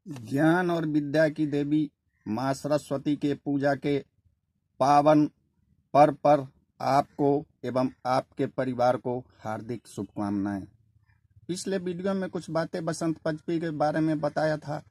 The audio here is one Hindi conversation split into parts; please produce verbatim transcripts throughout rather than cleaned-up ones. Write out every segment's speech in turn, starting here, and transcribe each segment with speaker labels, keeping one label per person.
Speaker 1: ज्ञान और विद्या की देवी माँ सरस्वती के पूजा के पावन पर्व पर आपको एवं आपके परिवार को हार्दिक शुभकामनाएं। पिछले वीडियो में कुछ बातें बसंत पंचमी के बारे में बताया था,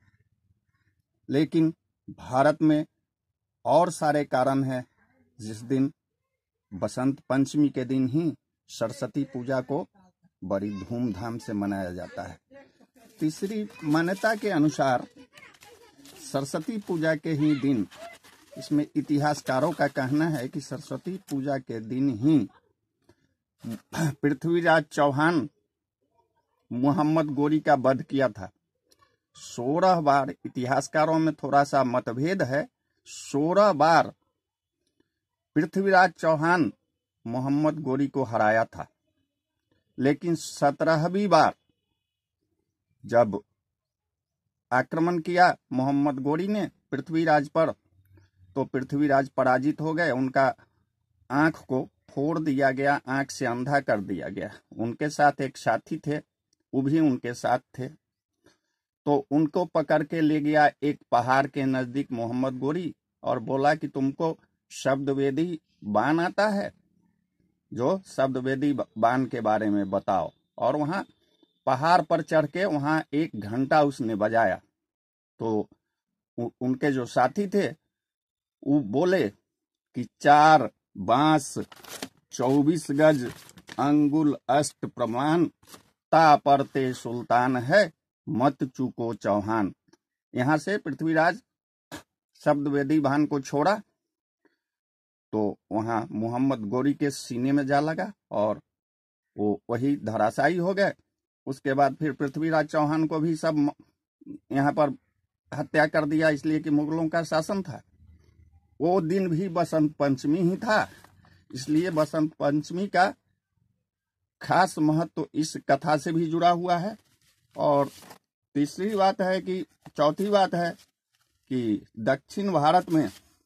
Speaker 1: लेकिन भारत में और सारे कारण हैं जिस दिन बसंत पंचमी के दिन ही सरस्वती पूजा को बड़ी धूमधाम से मनाया जाता है। तीसरी मान्यता के अनुसार सरस्वती पूजा के ही दिन, इसमें इतिहासकारों का कहना है कि सरस्वती पूजा के दिन ही पृथ्वीराज चौहान मोहम्मद गोरी का वध किया था। सोलह बार, इतिहासकारों में थोड़ा सा मतभेद है, सोलह बार पृथ्वीराज चौहान मोहम्मद गोरी को हराया था, लेकिन सत्रहवीं बार जब आक्रमण किया मोहम्मद गोरी ने पृथ्वीराज पर, तो पृथ्वीराज पराजित हो गए। उनका आंख को फोड़ दिया गया, आंख से अंधा कर दिया गया। उनके साथ एक साथी थे, वो भी उनके साथ थे। तो उनको पकड़ के ले गया एक पहाड़ के नजदीक मोहम्मद गोरी और बोला कि तुमको शब्दवेदी बाण आता है, जो शब्दवेदी बाण के बारे में बताओ। और वहां पहाड़ पर चढ़ के वहां एक घंटा उसने बजाया। तो उनके जो साथी थे वो बोले कि चार बांस चौबीस गज अंगुल अष्ट प्रमाण, ता परते सुल्तान है मत चूको चौहान। यहां से पृथ्वीराज शब्दवेदी बाण को छोड़ा तो वहां मोहम्मद गोरी के सीने में जा लगा और वो वही धराशायी हो गए। उसके बाद फिर पृथ्वीराज चौहान को भी सब यहाँ पर हत्या कर दिया, इसलिए कि मुगलों का शासन था। वो दिन भी बसंत पंचमी ही था, इसलिए बसंत पंचमी का खास महत्व तो इस कथा से भी जुड़ा हुआ है। और तीसरी बात है कि चौथी बात है कि दक्षिण भारत में,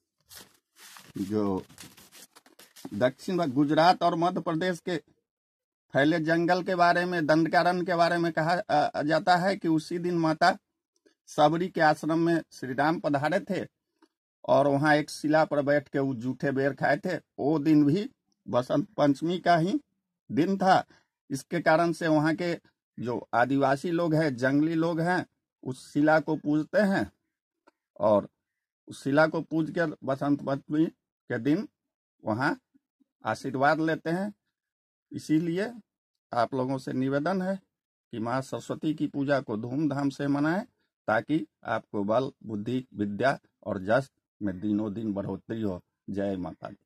Speaker 1: जो दक्षिण गुजरात और मध्य प्रदेश के फैले जंगल के बारे में, दंडकारण्य के बारे में कहा जाता है कि उसी दिन माता सबरी के आश्रम में श्री राम पधारे थे और वहां एक शिला पर बैठ के वो जूठे बेर खाए थे। वो दिन भी बसंत पंचमी का ही दिन था। इसके कारण से वहां के जो आदिवासी लोग हैं, जंगली लोग हैं, उस शिला को पूजते हैं और उस शिला को पूज कर बसंत पंचमी के दिन वहां आशीर्वाद लेते हैं। इसीलिए आप लोगों से निवेदन है कि माँ सरस्वती की पूजा को धूमधाम से मनाएं, ताकि आपको बल, बुद्धि, विद्या और जस में दिनों दिन बढ़ोतरी हो। जय माता दी।